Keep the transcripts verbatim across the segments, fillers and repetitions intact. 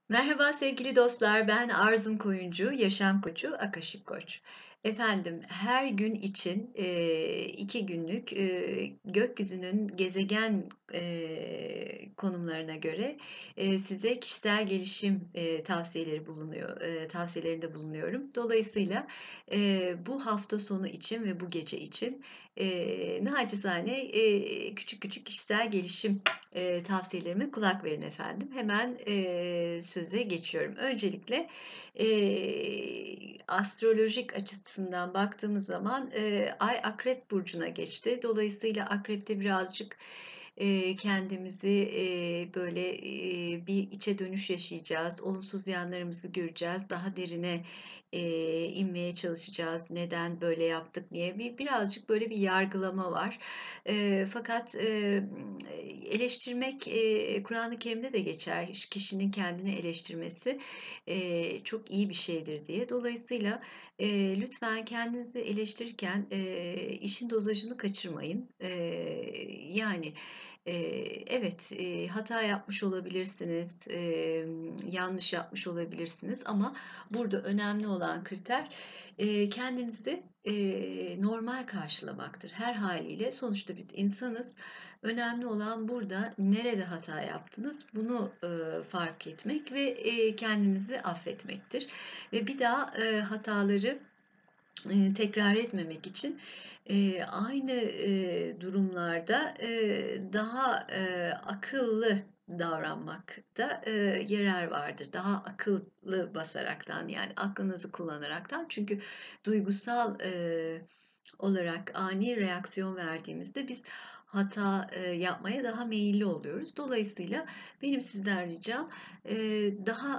Merhaba sevgili dostlar, ben Arzum Koyuncu, yaşam koçu, Akaşik Koç. Efendim, her gün için eee, iki günlük eee, gökyüzünün gezegen eee, konumlarına göre eee, size kişisel gelişim eee, tavsiyeleri bulunuyor, eee, tavsiyelerinde bulunuyorum. Dolayısıyla eee, bu hafta sonu için ve bu gece için eee nacizane eee, küçük küçük kişisel gelişim Eee, tavsiyelerime kulak verin efendim. Hemen, eee, söze geçiyorum. Öncelikle, eee, astrolojik açısından baktığımız zaman, eee, Ay Akrep burcuna geçti. Dolayısıyla Akrep'te birazcık, eee, kendimizi, eee, böyle, eee, bir içe dönüş yaşayacağız. Olumsuz yanlarımızı göreceğiz. Daha derine, eee, inmeye çalışacağız. Neden böyle yaptık diye. Bir birazcık böyle bir yargılama var. Eee, fakat, emm, eleştirmek, eee, Kur'an-ı Kerim'de de geçer. Ş kişinin kendini eleştirmesi, eee, çok iyi bir şeydir diye. Dolayısıyla, eee, lütfen kendinizi eleştirirken, eee, işin dozajını kaçırmayın. Eee, yani, eee, evet, eee, hata yapmış olabilirsiniz, emm, yanlış yapmış olabilirsiniz ama burada önemli olan kriter, eee, kendinizi, eee, normal karşılamaktır her hâliyle. Sonuçta biz insanız. Önemli olan burada nerede hata yaptınız bunu, ııı, fark etmek ve, eee, kendinizi affetmektir. Ve bir daha, eee, hataları, eee, tekrar etmemek için, eee, aynı, eee, durumlarda, eee, daha, eee, akıllı davranmakta, eee, yarar vardır. Daha akıllı basaraktan, yani aklınızı kullanaraktan. Çünkü duygusal, eee, olarak ani reaksiyon verdiğimizde biz hata, eee, yapmaya daha meyilli oluyoruz. Dolayısıyla benim sizden ricam, eee, daha,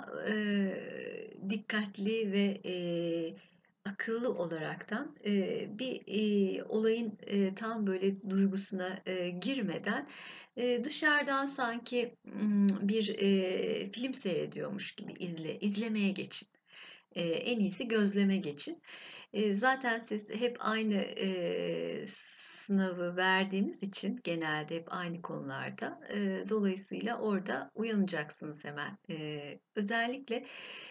eee, dikkatli ve, eee, akıllı olaraktan, eee, bir, iii, olayın, eee, tam böyle duygusuna, eee, girmeden, eee, dışarıdan sanki, ımm, bir, eee, film seyrediyormuş gibi izle izlemeye geçin. Eee, en iyisi gözleme geçin. Eee, zaten siz hep aynı, eee, sınavı verdiğimiz için genelde hep aynı konularda, eee, dolayısıyla orada uyanacaksınız hemen. Eee, özellikle,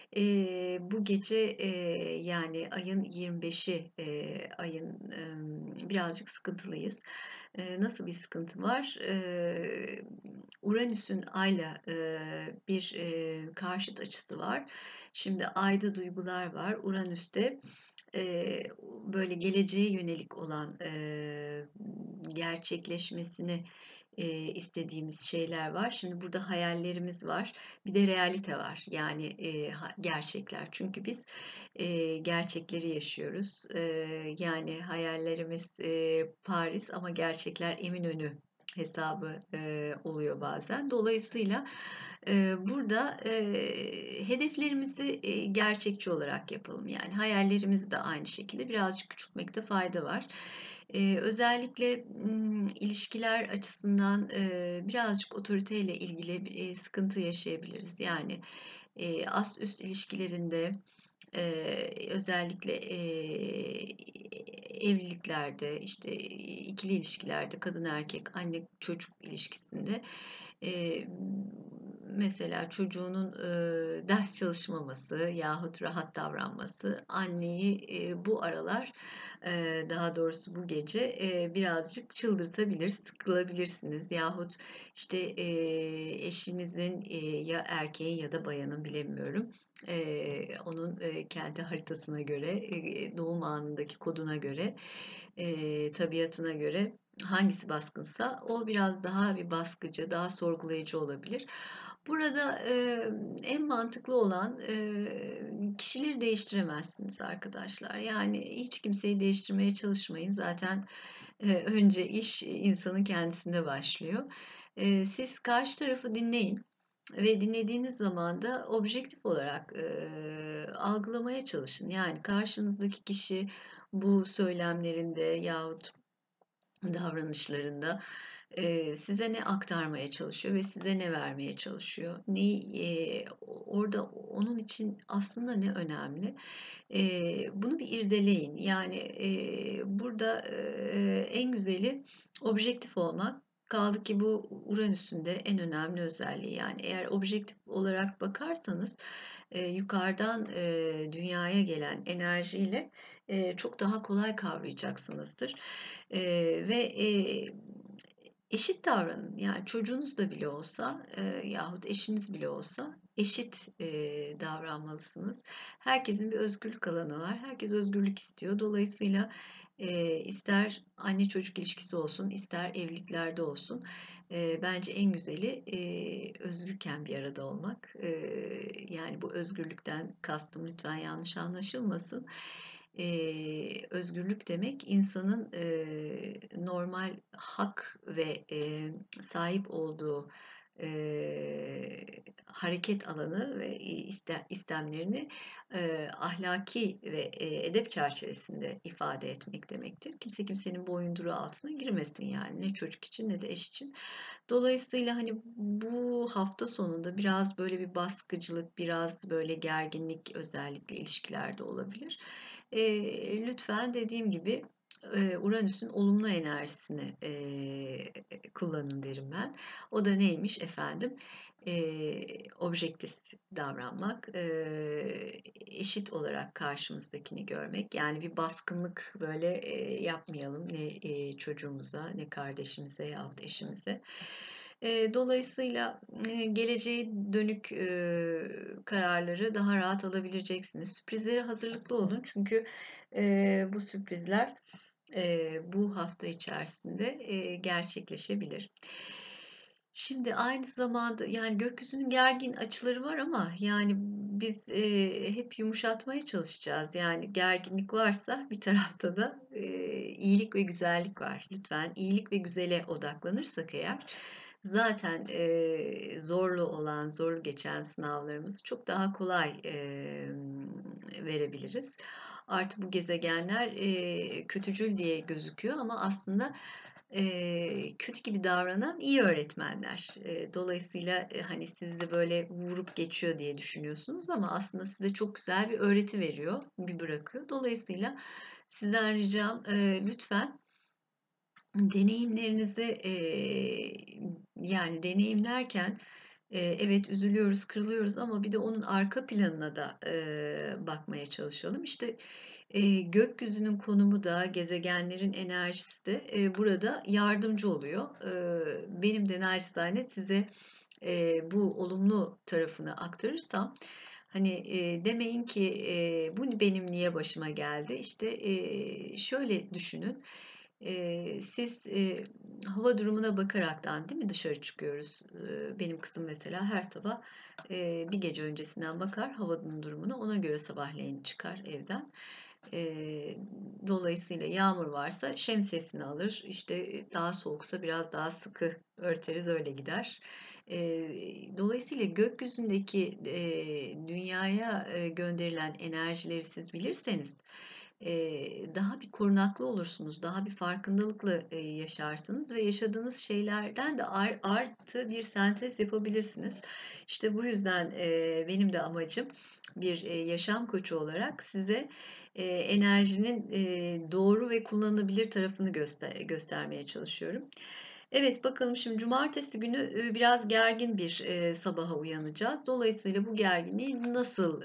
eee, bu gece, eee, yani ayın yirmi beşi, eee, ayın, emm, birazcık sıkıntılıyız. Eee, nasıl bir sıkıntı var? Eee, Uranüs'ün Ay'la, eee, bir, eee, karşıt açısı var. Şimdi Ay'da duygular var. Uranüs'te, eee, böyle geleceğe yönelik olan, eee, gerçekleşmesini, eee, istediğimiz şeyler var. Şimdi burada hayallerimiz var. Bir de realite var. Yani, eee, ha gerçekler. Çünkü biz, eee, gerçekleri yaşıyoruz. Eee, yani hayallerimiz, eee, Paris ama gerçekler Eminönü hesabı, eee, oluyor bazen. Dolayısıyla, eee, burada, eee, hedeflerimizi, eee, gerçekçi olarak yapalım. Yani hayallerimizi de aynı şekilde birazcık küçültmekte fayda var. Eee, özellikle, ımm, ilişkiler açısından, eee, birazcık otoriteyle ilgili bir, eee, sıkıntı yaşayabiliriz. Yani, eee, ast üst ilişkilerinde, eee, özellikle, eee, evliliklerde, işte, ikili ilişkilerde, kadın erkek, anne çocuk ilişkisinde, eee, mesela çocuğunun, ııı, ders çalışmaması yahut rahat davranması anneyi, eee, bu aralar, eee, daha doğrusu bu gece, eee, birazcık çıldırtabilir, sıkılabilirsiniz yahut, işte, eee, eşinizin, eee, ya erkeğin ya da bayanın bilemiyorum, eee, onun, eee, kendi haritasına göre, eee, doğum anındaki koduna göre, eee, tabiatına göre hangisi baskınsa o biraz daha bir baskıcı, daha sorgulayıcı olabilir. Burada, emm, en mantıklı olan, eee, kişileri değiştiremezsiniz arkadaşlar. Yani hiç kimseyi değiştirmeye çalışmayın. Zaten, eee, önce iş insanın kendisinde başlıyor. Eee, siz karşı tarafı dinleyin ve dinlediğiniz zaman da objektif olarak, eee, algılamaya çalışın. Yani karşınızdaki kişi bu söylemlerinde yahut davranışlarında, eee, size ne aktarmaya çalışıyor ve size ne vermeye çalışıyor? Neyi, eee, orada onun için aslında ne önemli? Eee, bunu bir irdeleyin. Yani, eee, burada, eee, en güzeli objektif olmak. Kaldı ki bu Uranüs'ün de en önemli özelliği. Yani eğer objektif olarak bakarsanız e, yukarıdan e, dünyaya gelen enerjiyle e, çok daha kolay kavrayacaksınızdır. E, ve e, eşit davranın. Yani çocuğunuz da bile olsa e, yahut eşiniz bile olsa eşit e, davranmalısınız. Herkesin bir özgürlük alanı var. Herkes özgürlük istiyor. Dolayısıyla e, ister anne çocuk ilişkisi olsun, ister evliliklerde olsun. E, bence en güzeli e, özgürken bir arada olmak. E, yani bu özgürlükten kastım lütfen yanlış anlaşılmasın. E, özgürlük demek insanın e, normal hak ve e, sahip olduğu e, hareket alanı ve iste, istemlerini e, ahlaki ve e, edep çerçevesinde ifade etmek demektir. Kimse kimsenin boyunduruğu altına girmesin yani ne çocuk için ne de eş için. Dolayısıyla hani bu hafta sonunda biraz böyle bir baskıcılık, biraz böyle gerginlik özellikle ilişkilerde olabilir. E, lütfen dediğim gibi e, Uranüs'ün olumlu enerjisini e, kullanın derim ben. O da neymiş efendim? E, objektif davranmak, e, eşit olarak karşımızdakini görmek. Yani bir baskınlık böyle e, yapmayalım ne e, çocuğumuza, ne kardeşimize yahut eşimize. E, dolayısıyla e, geleceğe dönük e, kararları daha rahat alabileceksiniz. Sürprizlere hazırlıklı olun çünkü e, bu sürprizler e, bu hafta içerisinde e, gerçekleşebilir. Şimdi aynı zamanda yani gökyüzünün gergin açıları var ama yani biz e, hep yumuşatmaya çalışacağız. Yani gerginlik varsa bir tarafta da e, iyilik ve güzellik var. Lütfen iyilik ve güzele odaklanırsak eğer zaten e, zorlu olan, zorlu geçen sınavlarımızı çok daha kolay e, verebiliriz. Artı bu gezegenler e, kötücül diye gözüküyor ama aslında e, kötü gibi davranan iyi öğretmenler. E, dolayısıyla e, hani siz de böyle vurup geçiyor diye düşünüyorsunuz ama aslında size çok güzel bir öğreti veriyor, bir bırakıyor. Dolayısıyla sizden ricam e, lütfen deneyimlerinizi e, yani deneyimlerken e, evet üzülüyoruz, kırılıyoruz ama bir de onun arka planına da e, bakmaya çalışalım. İşte e, gökyüzünün konumu da, gezegenlerin enerjisi de e, burada yardımcı oluyor. E, benim de naçizane size e, bu olumlu tarafını aktarırsam, hani e, demeyin ki e, bu benim niye başıma geldi? İşte e, şöyle düşünün. E, siz e, hava durumuna bakaraktan değil mi dışarı çıkıyoruz? E, benim kızım mesela her sabah e, bir gece öncesinden bakar havanın durumuna, ona göre sabahleyin çıkar evden. E, dolayısıyla yağmur varsa şemsiyesini alır. İşte daha soğuksa biraz daha sıkı örteriz, öyle gider. E, dolayısıyla gökyüzündeki e, dünyaya e, gönderilen enerjileri siz bilirseniz e, daha bir korunaklı olursunuz, daha bir farkındalıkla e, yaşarsınız ve yaşadığınız şeylerden de ar- artı bir sentez yapabilirsiniz. İşte bu yüzden e, benim de amacım bir e, yaşam koçu olarak size e, enerjinin e, doğru ve kullanılabilir tarafını göster göstermeye çalışıyorum. Evet, bakalım şimdi cumartesi günü e, biraz gergin bir e, sabaha uyanacağız. Dolayısıyla bu gerginliği nasıl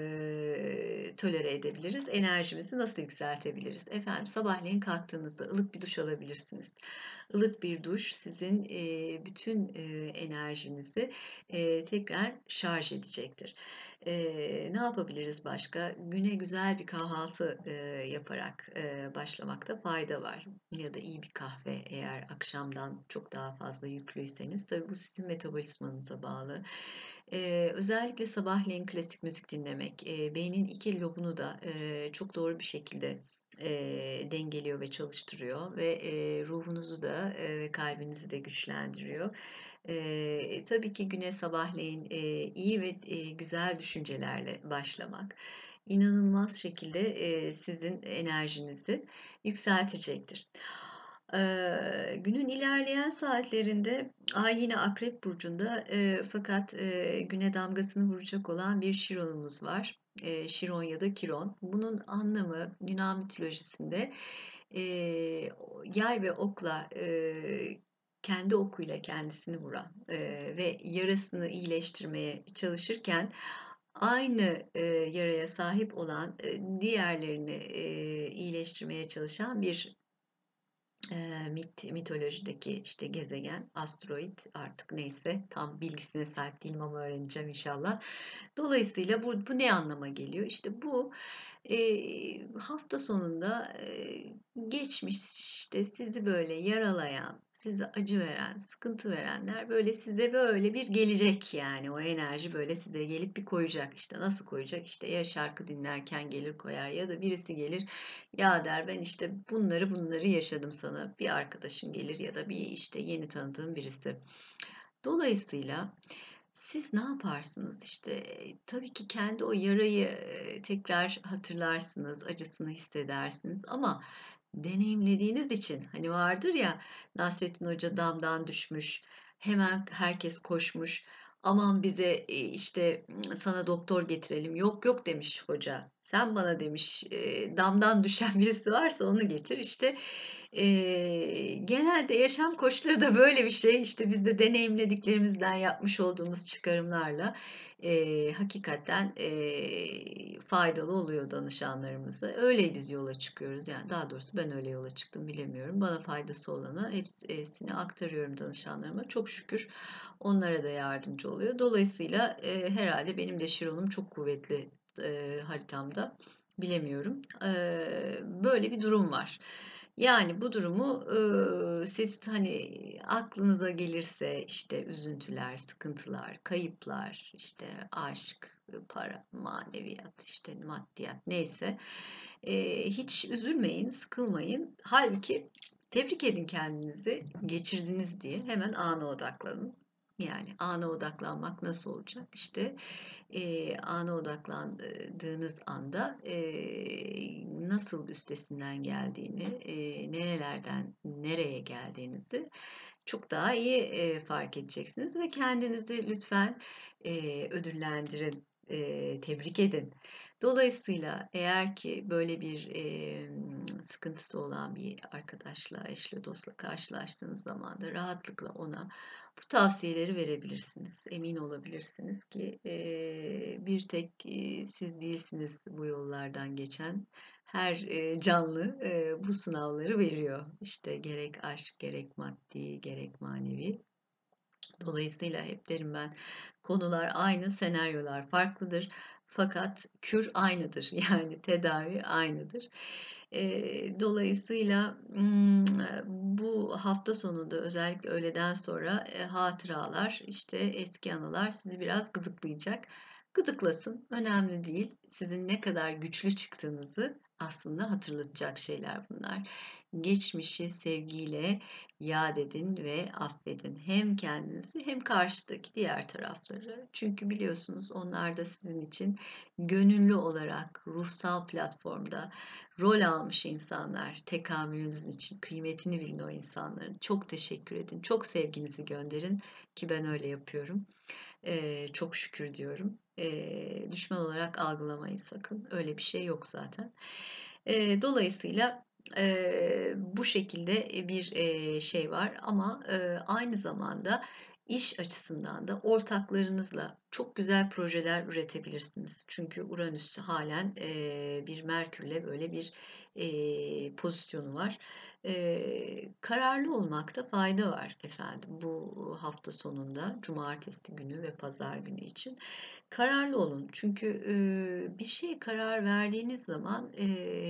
e, tolere edebiliriz? Enerjimizi nasıl yükseltebiliriz? Efendim sabahleyin kalktığınızda ılık bir duş alabilirsiniz. Ilık bir duş sizin e, bütün e, enerjinizi e, tekrar şarj edecektir. E, ne yapabiliriz başka? Güne güzel bir kahvaltı e, yaparak e, başlamakta fayda var. Ya da iyi bir kahve eğer akşamdan çok daha fazla yüklüyseniz. Tabii bu sizin metabolizmanıza bağlı. E, özellikle sabahleyin klasik müzik dinlemek e, beynin iki lobunu da e, çok doğru bir şekilde e, dengeliyor ve çalıştırıyor ve e, ruhunuzu da e, ve kalbinizi de güçlendiriyor. E, tabii ki güne sabahleyin e, iyi ve e, güzel düşüncelerle başlamak inanılmaz şekilde e, sizin enerjinizi yükseltecektir. Ee, günün ilerleyen saatlerinde Ay yine Akrep Burcu'nda e, fakat e, güne damgasını vuracak olan bir Şiron'umuz var. E, Şiron ya da Kiron. Bunun anlamı Yunan mitolojisinde e, yay ve okla e, kendi okuyla kendisini vuran eee, ve yarasını iyileştirmeye çalışırken aynı eee, yaraya sahip olan eee, diğerlerini eee, iyileştirmeye çalışan bir eee, mit, mitolojideki işte gezegen, asteroid artık neyse tam bilgisine sahip değilim ama öğreneceğim inşallah. Dolayısıyla bu, bu ne anlama geliyor? İşte bu eee, hafta sonunda eee, geçmişte sizi böyle yaralayan, size acı veren, sıkıntı verenler böyle size böyle bir gelecek yani o enerji böyle size gelip bir koyacak. İşte nasıl koyacak? İşte ya şarkı dinlerken gelir koyar ya da birisi gelir ya der ben işte bunları bunları yaşadım sana bir arkadaşın gelir ya da bir işte yeni tanıdığın birisi. Dolayısıyla siz ne yaparsınız? İşte tabii ki kendi o yarayı e, tekrar hatırlarsınız, acısını hissedersiniz ama deneyimlediğiniz için hani vardır ya Nasrettin Hoca damdan düşmüş, hemen herkes koşmuş. Aman bize e, işte sana doktor getirelim. Yok yok demiş hoca. Sen bana demiş e, damdan düşen birisi varsa onu getir. İşte Eee, genelde yaşam koçları da böyle bir şey. İşte biz de deneyimlediklerimizden yapmış olduğumuz çıkarımlarla eee, hakikaten eee, faydalı oluyor danışanlarımıza. Öyle biz yola çıkıyoruz. Yani daha doğrusu ben öyle yola çıktım bilemiyorum. Bana faydası olanı hepsini aktarıyorum danışanlarıma. Çok şükür onlara da yardımcı oluyor. Dolayısıyla eee, herhalde benim de Şiron'um çok kuvvetli eee, haritamda. Bilemiyorum. Eee, böyle bir durum var. Yani bu durumu eee, siz hani aklınıza gelirse işte üzüntüler, sıkıntılar, kayıplar, işte aşk, para, maneviyat, işte maddiyat neyse eee, hiç üzülmeyin, sıkılmayın. Halbuki tebrik edin kendinizi geçirdiniz diye hemen ana odaklanın. Yani ana odaklanmak nasıl olacak? İşte eee, ana odaklandığınız anda eee, nasıl üstesinden geldiğini, eee, nerelerden nereye geldiğinizi çok daha iyi eee, fark edeceksiniz ve kendinizi lütfen eee, ödüllendirin, eee, tebrik edin. Dolayısıyla eğer ki böyle bir eee, sıkıntısı olan bir arkadaşla, eşle, dostla karşılaştığınız zaman da rahatlıkla ona bu tavsiyeleri verebilirsiniz. Emin olabilirsiniz ki eee, bir tek eee, siz değilsiniz bu yollardan geçen. Her eee, canlı eee, bu sınavları veriyor. İşte gerek aşk, gerek maddi, gerek manevi. Dolayısıyla hep derim ben konular aynı, senaryolar farklıdır. Fakat kür aynıdır. Yani tedavi aynıdır. Eee, dolayısıyla mm, bu hafta sonunda özellikle öğleden sonra e, hatıralar, işte eski anılar sizi biraz gıdıklayacak. Gıdıklasın, önemli değil. Sizin ne kadar güçlü çıktığınızı aslında hatırlatacak şeyler bunlar. Geçmişi sevgiyle yad edin ve affedin. Hem kendinizi hem karşıdaki diğer tarafları. Çünkü biliyorsunuz onlar da sizin için gönüllü olarak ruhsal platformda rol almış insanlar. Tekamülünüz için kıymetini bilin o insanların. Çok teşekkür edin. Çok sevginizi gönderin ki ben öyle yapıyorum. Ee, çok şükür diyorum. Ee, düşman olarak algılamayın sakın. Öyle bir şey yok zaten. Ee, dolayısıyla e, bu şekilde bir e, şey var ama e, aynı zamanda iş açısından da ortaklarınızla çok güzel projeler üretebilirsiniz. Çünkü Uranüs halen e, bir Merkürle böyle bir e, pozisyonu var. E, kararlı olmakta fayda var efendim bu hafta sonunda, cumartesi günü ve pazar günü için. Kararlı olun. Çünkü e, bir şeye karar verdiğiniz zaman e,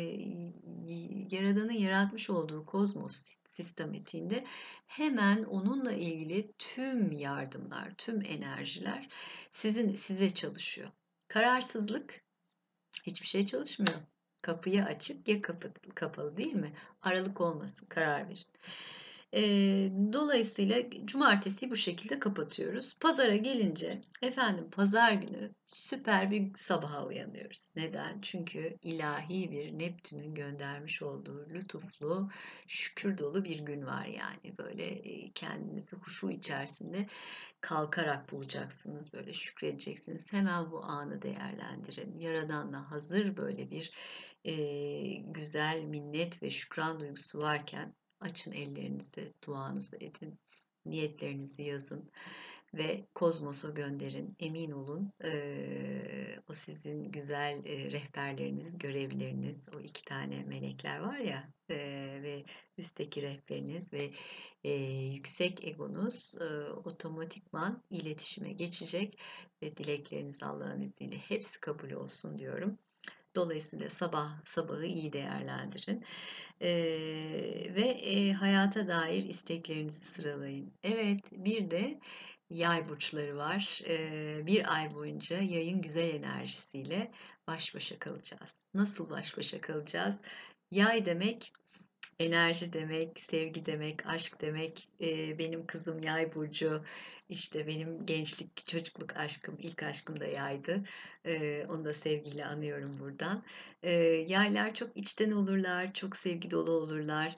Yaradan'ın yaratmış olduğu kozmos sistematiğinde hemen onunla ilgili tüm yardımlar, tüm enerjiler sizin size çalışıyor. Kararsızlık hiçbir şey çalışmıyor. Kapıyı açık ya kapı, kapalı değil mi? Aralık olmasın, karar verin. Eee, dolayısıyla cumartesi bu şekilde kapatıyoruz. Pazara gelince efendim pazar günü süper bir sabaha uyanıyoruz. Neden? Çünkü ilahi bir Neptün'ün göndermiş olduğu lütuflu, şükür dolu bir gün var yani. Böyle e, kendinizi huşu içerisinde kalkarak bulacaksınız. Böyle şükredeceksiniz. Hemen bu anı değerlendirin. Yaradan'la hazır böyle bir e, güzel minnet ve şükran duygusu varken açın ellerinizi, duanızı edin. Niyetlerinizi yazın ve kozmosa gönderin. Emin olun, eee, o sizin güzel, eee, rehberleriniz, görevlileriniz, o iki tane melekler var ya, eee, ve üstteki rehberiniz ve, eee, yüksek egonuz, eee, otomatikman iletişime geçecek ve dilekleriniz Allah'ın izniyle hepsi kabul olsun diyorum. Dolayısıyla sabah sabahı iyi değerlendirin. Eee, ve, eee, hayata dair isteklerinizi sıralayın. Evet, bir de Yay burçları var. Eee, bir ay boyunca Yayın güzel enerjisiyle baş başa kalacağız. Nasıl baş başa kalacağız? Yay demek enerji demek, sevgi demek, aşk demek. Eee, benim kızım Yay burcu. İşte benim gençlik, çocukluk aşkım, ilk aşkım da Yay'dı. Eee, onu da sevgiyle anıyorum buradan. Eee, Yaylar çok içten olurlar, çok sevgi dolu olurlar.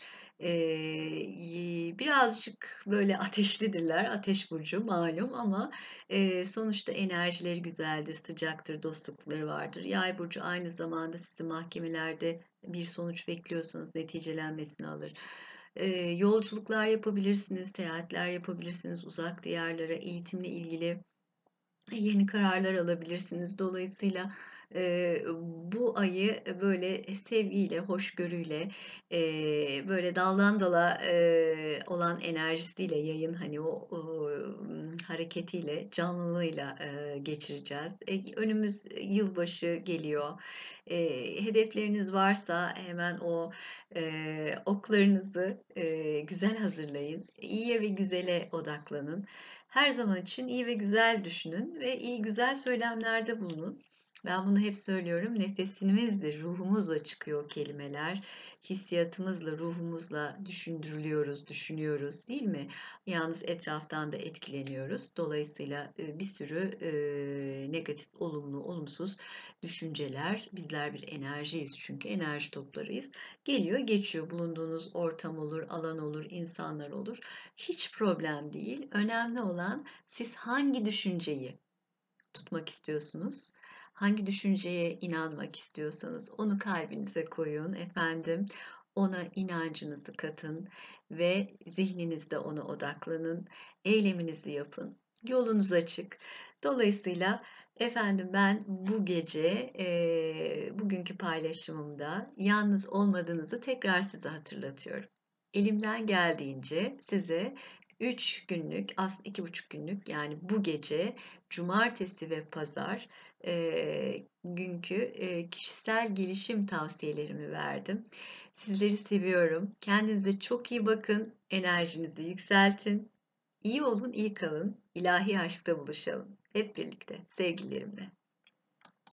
Eee, birazcık böyle ateşlidirler. Ateş burcu malum ama eee, sonuçta enerjileri güzeldir, sıcaktır, dostlukları vardır. Yay burcu aynı zamanda sizi mahkemelerde bir sonuç bekliyorsanız neticelenmesini alır. Eee, yolculuklar yapabilirsiniz, seyahatler yapabilirsiniz uzak diyarlara, eğitimle ilgili yeni kararlar alabilirsiniz. Dolayısıyla eee, bu ayı böyle sevgiyle, hoşgörüyle, eee, böyle daldan dala eee, olan enerjisiyle yayın hani o, o hareketiyle, canlılığıyla eee, geçireceğiz. E, önümüz yılbaşı geliyor. Eee, hedefleriniz varsa hemen o eee, oklarınızı eee, güzel hazırlayın. İyiye ve güzele odaklanın. Her zaman için iyi ve güzel düşünün ve iyi güzel söylemlerde bulunun. Ben bunu hep söylüyorum. Nefesimizle, ruhumuzla çıkıyor o kelimeler. Hissiyatımızla, ruhumuzla düşündürülüyoruz, düşünüyoruz, değil mi? Yalnız etraftan da etkileniyoruz. Dolayısıyla e, bir sürü e, negatif, olumlu, olumsuz düşünceler. Bizler bir enerjiyiz çünkü enerji toplarıyız. Geliyor, geçiyor. Bulunduğunuz ortam olur, alan olur, insanlar olur. Hiç problem değil. Önemli olan siz hangi düşünceyi tutmak istiyorsunuz? Hangi düşünceye inanmak istiyorsanız onu kalbinize koyun efendim. Ona inancınızı katın ve zihninizde ona odaklanın. Eyleminizi yapın. Yolunuz açık. Dolayısıyla efendim ben bu gece e, bugünkü paylaşımımda yalnız olmadığınızı tekrar size hatırlatıyorum. Elimden geldiğince size üç günlük, aslında iki buçuk günlük yani bu gece cumartesi ve pazar e, günkü e, kişisel gelişim tavsiyelerimi verdim. Sizleri seviyorum. Kendinize çok iyi bakın. Enerjinizi yükseltin. İyi olun, iyi kalın. İlahi aşkta buluşalım. Hep birlikte sevgilerimle.